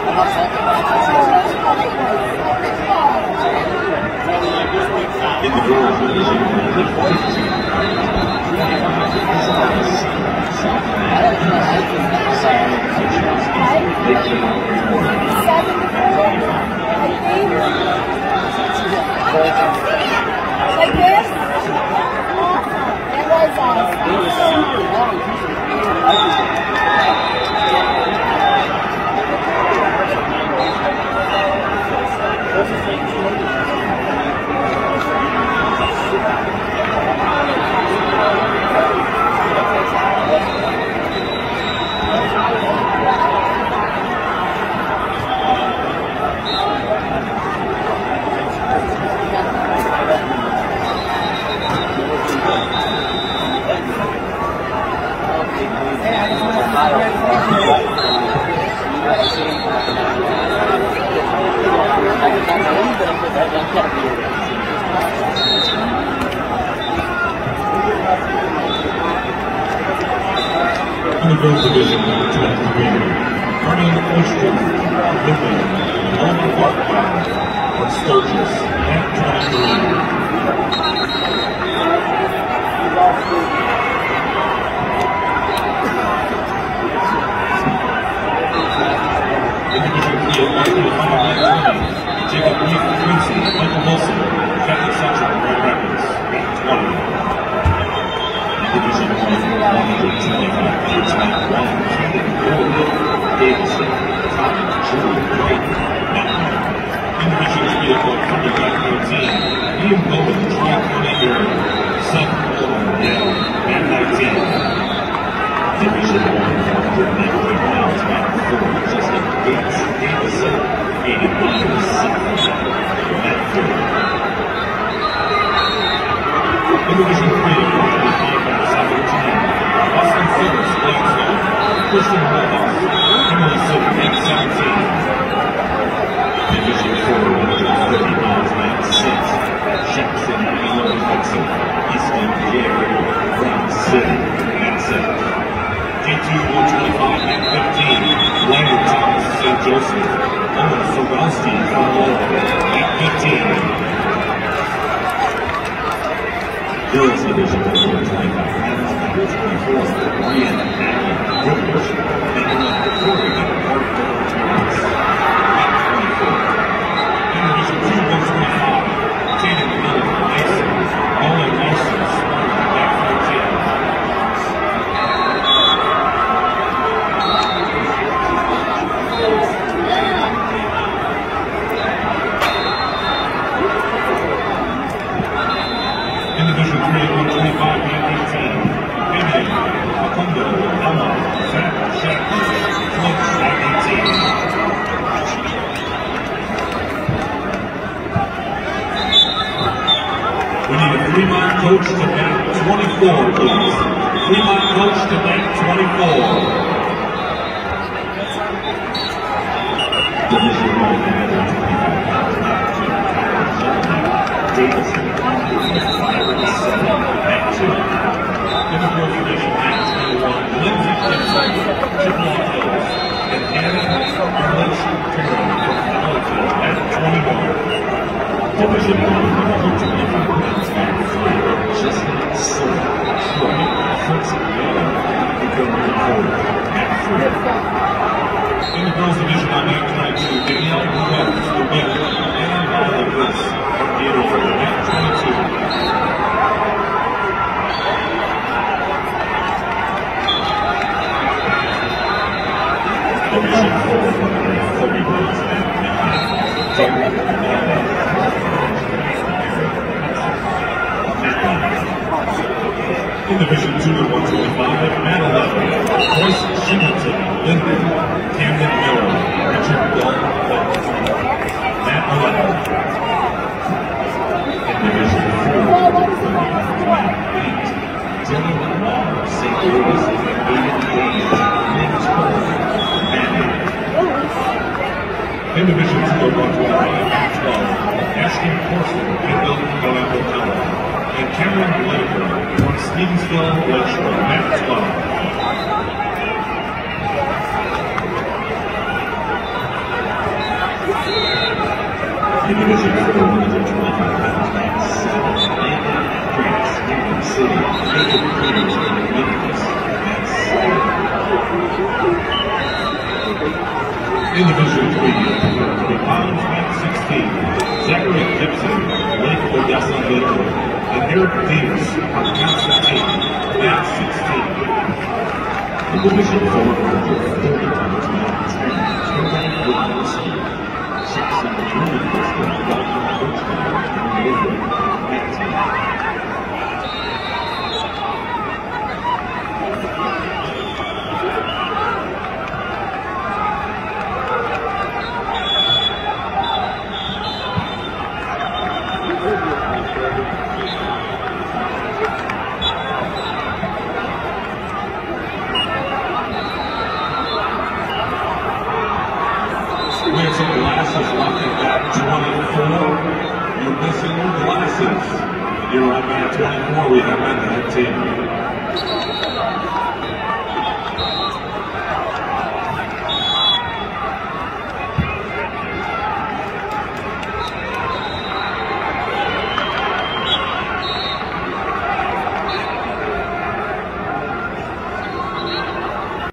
In the girls' division, like this? It was in the girls' division, Arnie Ocean, Midland, Alma Parktown, or Sturgis, at 23. In Division 3 at 125, Jacob Leaf Quincy, Michael Wilson, Catholic Central, Grand Rapids, at 20. Division 1, 125, Tonight 1, Kevin Gold, Davidson, Tommy, Julie, White, at 1. In Division 3 at 113, Ian Bowen, Tri-County area, Seth Golden, Yale, at 19. Division 1, 119 pounds, at 4, Justin Gates, Davidson, 89, Seth, at 4. In Division 3 at 125 pounds, Austin Silvers, Blacksville, Christian Williams, Emily Silver, at 17. Division 4, 130 pounds, at 6. Jackson, Elon Hudson, Easton, Jerry, Brown City, at 7. J2 125 at 15. Leonard Thomas, St. Joseph, Owen Sorowski, Colorado, at 15. Girls Division 125 pounds, number 24, Brianna Hackett, Brooklyn, Nicola Victoria, Arthur Torres, at 24. In Division 2, 125, Tatum Miller, Mason, Owen Larson, at 14. In Division 3 at 125 and 18, Vivian, Facundo, Emma, Zach, Jack, Flux at 18. We need a Fremont coach to bat 24, please. Fremont coach to bat 24. Division 1 at 125 pounds, Davidson, Byron 7 at 2. In the girls' division at 21, Lindsay Gibson, Chippewa Hills, and Anna Relation Terry from Hamilton at 21. Division 1 125 pounds at 3, Justin Silver, Troy, Fritz Young, Dakota Porter at 3. In the girls' division on 822, Danielle Rose, the winner, and Viola Woods from Gatorford at 22. Division 4, 130 pounds at 9. In Division 2 at 125, Matt 11, Joyce Shingleton, Linden, Camden Miller, Richard Dalton, Matt 11. In Division 4, 130, 8, Dylan Lamar, St. Louis, Aiden Gaines, Nick Cole, Matt 8. In Division 2 at 125, Matt 12, Ashton Corson, and Milton Noel, and Cameron Whitaker from Stevensville, Lakeshore, at 12. In Division 4, 125 pounds, ranks 7th, France, Union City, Jacob Peters, Memphis, at 7th. In Division 3, 103 pounds, rank 16, Zachary Gibson, Lake Odessa, Italy, and Eric Davis, Constantine, at 16. In Division 4, 130 pounds, rank 10, Jordan Woodley, 6 in the junior district, Dr. Coachman, at 10. We have some glasses left at that 24. You're missing your glasses. You're on mat 24. We have men at 10.